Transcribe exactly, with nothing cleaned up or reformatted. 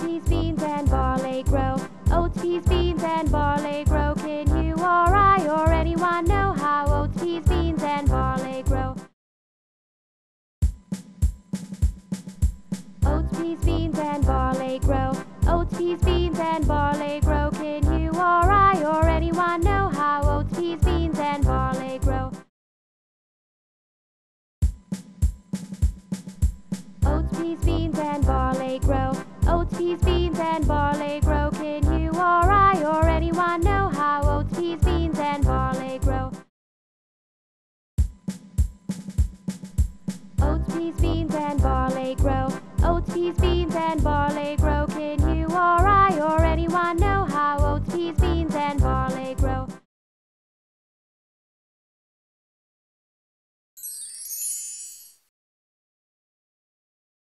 peas, beans, and barley grow. Oats, peas, beans, and barley grow. Can you or I or anyone know how oats, peas, beans, and barley grow? Oats, peas, beans, and barley grow. Oats, peas, beans, and barley grow. Can you or I or anyone know how oats, peas, beans, and barley grow? Oats, peas, beans, and barley grow. Oats, peas, beans, and barley grow.